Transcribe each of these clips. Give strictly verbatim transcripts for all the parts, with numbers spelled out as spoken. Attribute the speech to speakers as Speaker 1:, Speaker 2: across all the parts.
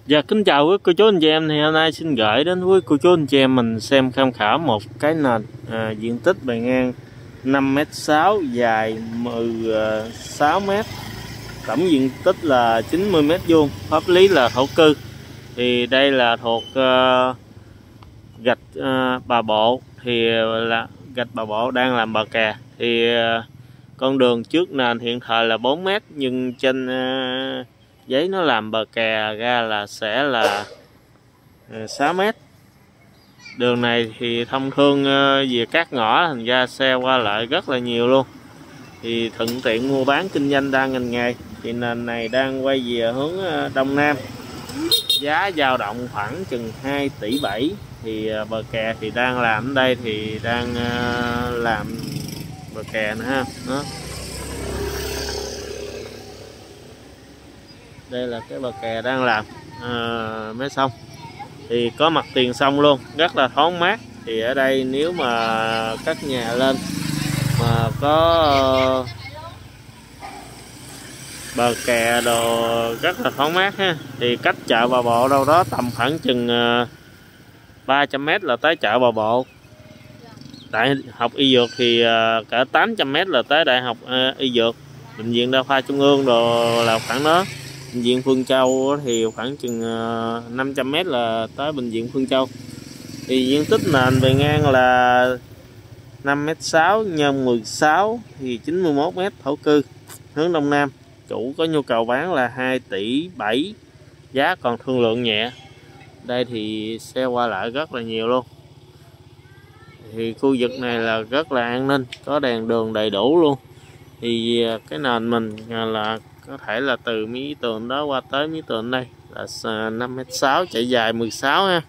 Speaker 1: Dạ kính chào quý cô chú anh chị em, thì hôm nay xin gửi đến quý cô chú anh chị em mình xem tham khảo một cái nền à, diện tích bề ngang năm mét sáu, dài mười sáu mét, tổng diện tích là chín mươi mét vuông, pháp lý là thổ cư. Thì đây là thuộc uh, gạch uh, Bà Bộ, thì là gạch Bà Bộ đang làm bờ kè. Thì uh, con đường trước nền hiện thời là bốn mét, nhưng trên uh, giấy nó làm bờ kè ra là sẽ là sáu mét. Đường này thì thông thương về các ngõ, thành ra xe qua lại rất là nhiều luôn, thì thuận tiện mua bán kinh doanh đa ngành nghề. Thì nền này đang quay về hướng đông nam, giá dao động khoảng chừng hai tỷ bảy. Thì bờ kè thì đang làm ở đây, thì đang làm bờ kè nữa ha. Đó, đây là cái bờ kè đang làm à, mới xong, thì có mặt tiền sông luôn, rất là thoáng mát. Thì ở đây nếu mà các nhà lên mà có bờ kè đồ rất là thoáng mát ha. Thì cách chợ Bà Bộ đâu đó tầm khoảng chừng ba trăm mét là tới chợ Bà Bộ. Đại học y dược thì cả tám trăm mét là tới đại học y dược. Bệnh viện Đa khoa Trung ương đồ là khoảng đó. Bệnh viện Phương Châu thì khoảng chừng năm trăm mét là tới bệnh viện Phương Châu. Thì diện tích nền bề ngang là năm mét sáu nhân mười sáu, thì chín mươi mốt mét, thổ cư, hướng đông nam. Chủ có nhu cầu bán là hai tỷ bảy, giá còn thương lượng nhẹ. Đây thì xe qua lại rất là nhiều luôn. Thì khu vực này là rất là an ninh, có đèn đường đầy đủ luôn. Thì cái nền mình là có thể là từ mí tường đó qua tới mí tường đây là năm mét sáu, chạy dài mười sáu ha.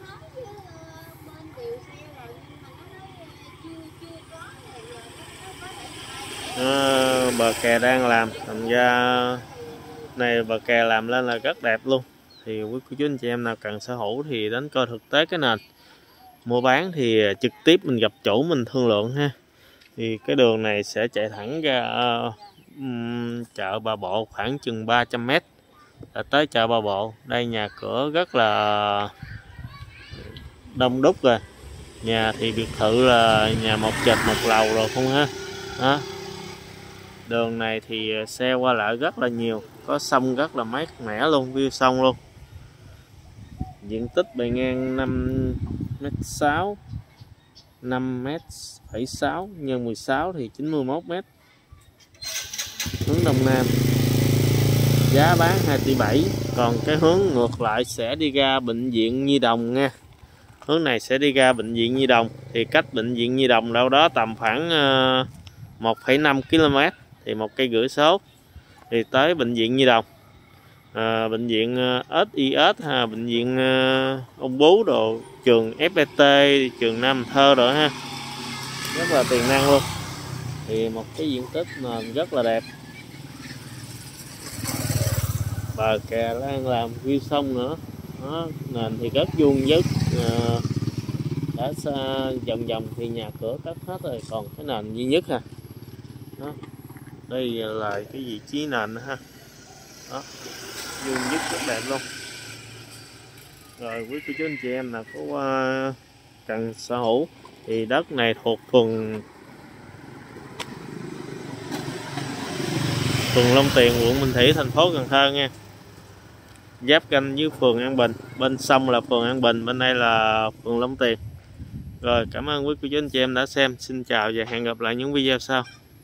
Speaker 1: À, bờ kè đang làm, thành ra này bờ kè làm lên là rất đẹp luôn. Thì quý cô chú anh chị em nào cần sở hữu thì đến coi thực tế cái nền. Mua bán thì trực tiếp mình gặp chủ mình thương lượng ha. Thì cái đường này sẽ chạy thẳng ra uh, um, chợ Bà Bộ khoảng chừng ba trăm mét là tới chợ Bà Bộ. Đây nhà cửa rất là đông đúc rồi. Nhà thì biệt thự là nhà một trệt một lầu rồi không ha. Đó. Đường này thì xe qua lại rất là nhiều, có sông rất là mát mẻ luôn, view sông luôn. Diện tích bề ngang năm mét sáu, năm mét phẩy sáu nhân mười sáu thì chín mươi mốt mét, hướng đông nam. Giá bán hai tỷ bảy, còn cái hướng ngược lại sẽ đi ra bệnh viện Nhi Đồng nha. Hướng này sẽ đi ra bệnh viện Nhi Đồng, thì cách bệnh viện Nhi Đồng đâu đó tầm khoảng một phẩy năm ki lô mét, thì một cây rưỡi số thì tới bệnh viện Nhi Đồng. À, bệnh viện ét i ét ha, bệnh viện uh, ung bướu đồ, trường ép pê tê, trường Nam Thơ rồi ha, rất là tiềm năng luôn. Thì một cái diện tích nền rất là đẹp, bờ kè đang làm view sông nữa. Đó, nền thì rất vuông vức, à, đã xa vòng vòng thì nhà cửa cất hết rồi, còn cái nền duy nhất ha. Đó, đây là cái vị trí nền ha. Đó, vuông vức rất đẹp luôn. Rồi quý cô chú anh chị em nào có uh, cần sở hữu thì đất này thuộc phường phường Long Tiền, quận Bình Thủy, thành phố Cần Thơ nha, giáp ranh với phường An Bình. Bên sông là phường An Bình, bên đây là phường Long Tiền. Rồi cảm ơn quý cô chú anh chị em đã xem. Xin chào và hẹn gặp lại những video sau.